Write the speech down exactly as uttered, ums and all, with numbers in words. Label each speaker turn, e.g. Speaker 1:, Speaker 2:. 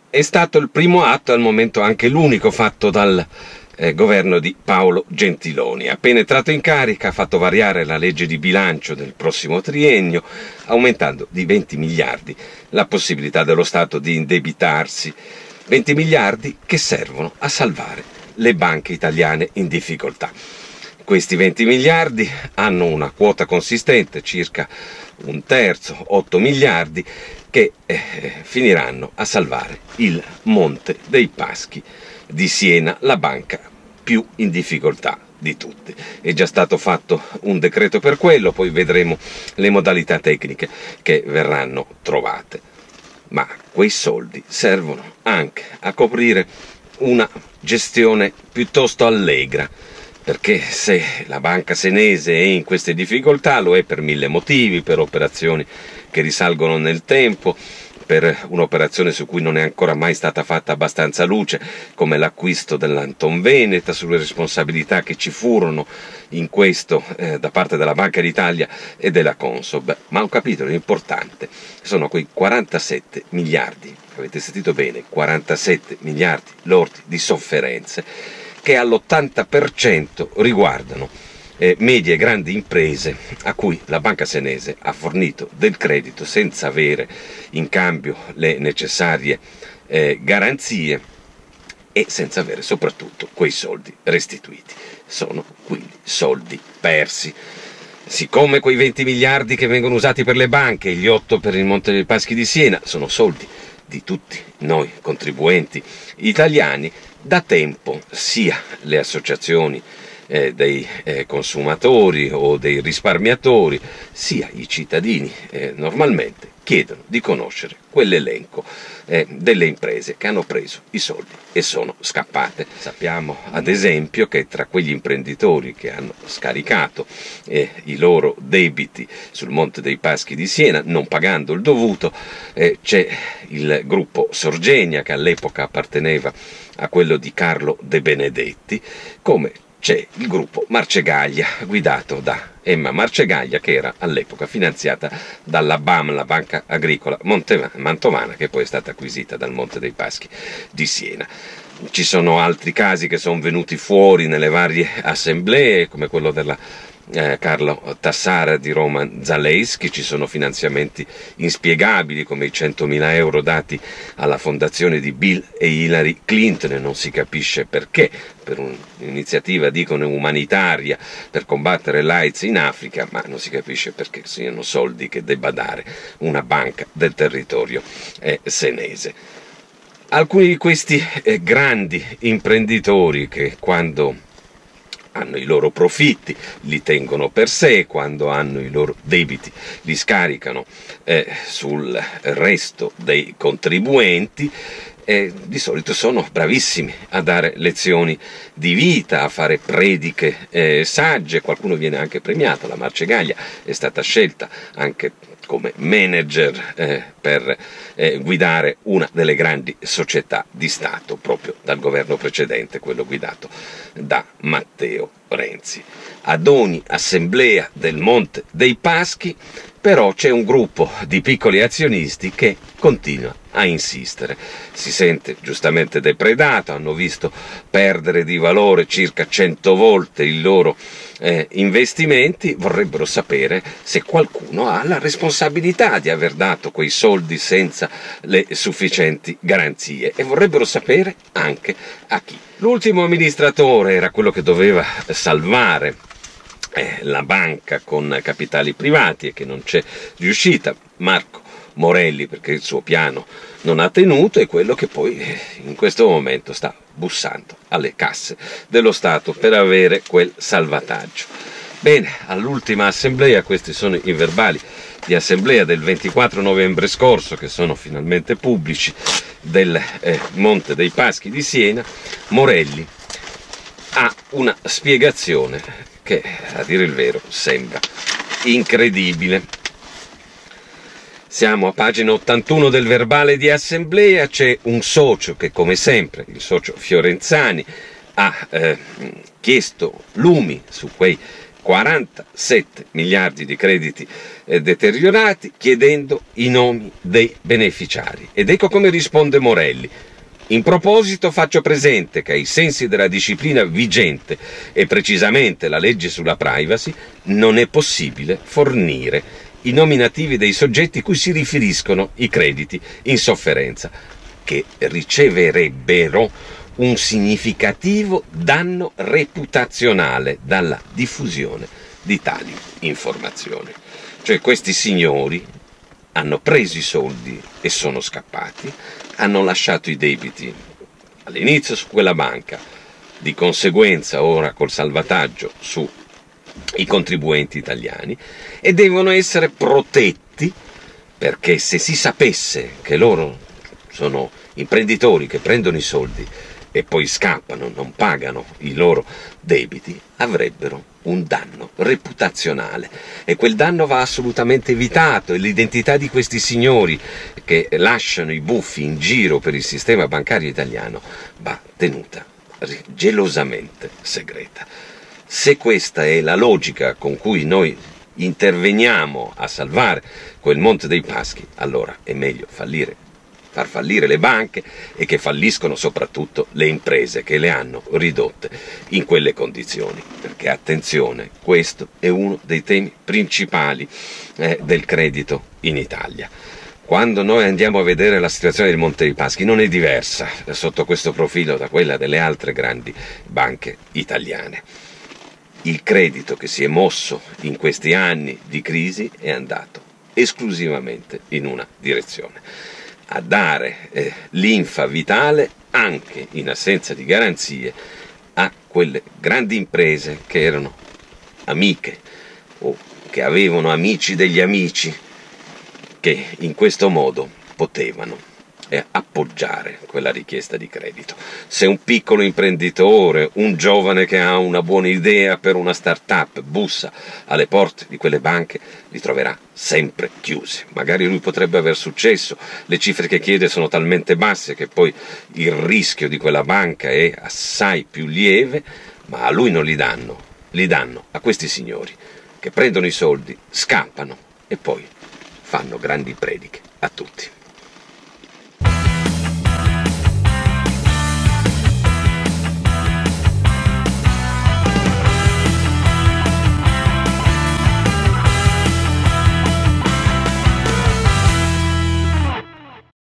Speaker 1: è stato il primo atto, al momento anche l'unico, fatto dal eh, governo di Paolo Gentiloni. Appena entrato in carica ha fatto variare la legge di bilancio del prossimo triennio, aumentando di venti miliardi la possibilità dello Stato di indebitarsi. venti miliardi che servono a salvare le banche italiane in difficoltà. Questi venti miliardi hanno una quota consistente, circa un terzo, otto miliardi, che eh, finiranno a salvare il Monte dei Paschi di Siena, la banca più in difficoltà di tutte. È già stato fatto un decreto per quello, poi vedremo le modalità tecniche che verranno trovate. Ma quei soldi servono anche a coprire una gestione piuttosto allegra, perché se la banca senese è in queste difficoltà lo è per mille motivi, per operazioni che risalgono nel tempo, per un'operazione su cui non è ancora mai stata fatta abbastanza luce, come l'acquisto dell'Anton Veneta, sulle responsabilità che ci furono in questo eh, da parte della Banca d'Italia e della Consob. Ma un capitolo importante sono quei quarantasette miliardi, avete sentito bene, quarantasette miliardi lordi di sofferenze, che all'ottanta per cento riguardano eh, medie e grandi imprese a cui la banca senese ha fornito del credito senza avere in cambio le necessarie eh, garanzie e senza avere soprattutto quei soldi restituiti. Sono quindi soldi persi. Siccome quei venti miliardi che vengono usati per le banche e gli otto per il Monte dei Paschi di Siena sono soldi di tutti noi contribuenti italiani, da tempo sia le associazioni eh, dei eh, consumatori o dei risparmiatori, sia i cittadini eh, normalmente chiedono di conoscere quell'elenco eh, delle imprese che hanno preso i soldi e sono scappate. Sappiamo ad esempio che tra quegli imprenditori che hanno scaricato eh, i loro debiti sul Monte dei Paschi di Siena, non pagando il dovuto, eh, c'è il gruppo Sorgenia, che all'epoca apparteneva a quello di Carlo De Benedetti, come c'è il gruppo Marcegaglia, guidato da Emma Marcegaglia, che era all'epoca finanziata dalla B A M, la Banca Agricola Mantovana, che poi è stata acquisita dal Monte dei Paschi di Siena. Ci sono altri casi che sono venuti fuori nelle varie assemblee, come quello della Eh, Carlo Tassara di Roman Zalewski. Ci sono finanziamenti inspiegabili come i centomila euro dati alla fondazione di Bill e Hillary Clinton, e non si capisce perché, per un'iniziativa dicono umanitaria per combattere l'AIDS in Africa, ma non si capisce perché siano soldi che debba dare una banca del territorio eh, senese. Alcuni di questi eh, grandi imprenditori che quando hanno i loro profitti li tengono per sé, quando hanno i loro debiti li scaricano eh, sul resto dei contribuenti, eh, di solito sono bravissimi a dare lezioni di vita, a fare prediche eh, sagge. Qualcuno viene anche premiato, la Marcegaglia è stata scelta anche come manager eh, per eh, guidare una delle grandi società di Stato proprio dal governo precedente, quello guidato da Matteo Renzi. Ad ogni assemblea del Monte dei Paschi però c'è un gruppo di piccoli azionisti che continua a insistere. Si sente giustamente depredato, hanno visto perdere di valore circa cento volte i loro eh, investimenti, vorrebbero sapere se qualcuno ha la responsabilità di aver dato quei soldi senza le sufficienti garanzie, e vorrebbero sapere anche a chi. L'ultimo amministratore era quello che doveva salvare eh, la banca con capitali privati e che non c'è riuscita, Marco Morelli, perché il suo piano non ha tenuto, è quello che poi in questo momento sta bussando alle casse dello Stato per avere quel salvataggio. Bene, all'ultima assemblea, questi sono i verbali di assemblea del ventiquattro novembre scorso, che sono finalmente pubblici, del eh, Monte dei Paschi di Siena, Morelli ha una spiegazione che, a dire il vero, sembra incredibile. Siamo a pagina ottantuno del verbale di assemblea, c'è un socio che, come sempre, il socio Fiorenzani, ha eh, chiesto lumi su quei quarantasette miliardi di crediti eh, deteriorati, chiedendo i nomi dei beneficiari. Ed ecco come risponde Morelli. In proposito faccio presente che ai sensi della disciplina vigente e precisamente la legge sulla privacy non è possibile fornire i nominativi dei soggetti cui si riferiscono i crediti in sofferenza, che riceverebbero un significativo danno reputazionale dalla diffusione di tali informazioni. Cioè questi signori hanno preso i soldi e sono scappati, hanno lasciato i debiti all'inizio su quella banca, di conseguenza ora col salvataggio sui contribuenti italiani, e devono essere protetti, perché se si sapesse che loro sono imprenditori che prendono i soldi e poi scappano, non pagano i loro debiti, avrebbero un danno reputazionale, e quel danno va assolutamente evitato, e l'identità di questi signori che lasciano i buffi in giro per il sistema bancario italiano va tenuta gelosamente segreta. Se questa è la logica con cui noi interveniamo a salvare quel Monte dei Paschi, allora è meglio fallire far fallire le banche, e che falliscono soprattutto le imprese che le hanno ridotte in quelle condizioni, perché attenzione, questo è uno dei temi principali eh, del credito in Italia. Quando noi andiamo a vedere la situazione del Monte dei Paschi non è diversa eh, sotto questo profilo da quella delle altre grandi banche italiane. Il credito che si è mosso in questi anni di crisi è andato esclusivamente in una direzione: a dare eh, linfa vitale, anche in assenza di garanzie, a quelle grandi imprese che erano amiche o che avevano amici degli amici, che in questo modo potevano eh, appoggiare quella richiesta di credito. Se un piccolo imprenditore, un giovane che ha una buona idea per una start-up bussa alle porte di quelle banche, li troverà sempre chiusi. Magari lui potrebbe aver successo, le cifre che chiede sono talmente basse che poi il rischio di quella banca è assai più lieve, ma a lui non li danno, li danno a questi signori che prendono i soldi, scappano e poi fanno grandi prediche a tutti.